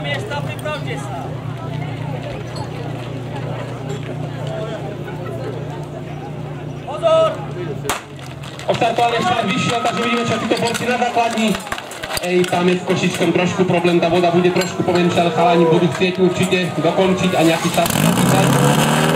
miesta, pripravte sa. Pozor! Oštartovali ešte len vyšiel, takže vidíme, čo títo borci na základni. Tam je s Košičkom trošku problém, tá voda bude trošku pomenšia, ale chalani budú chcieť určite dokončiť a nejaký čas napísať.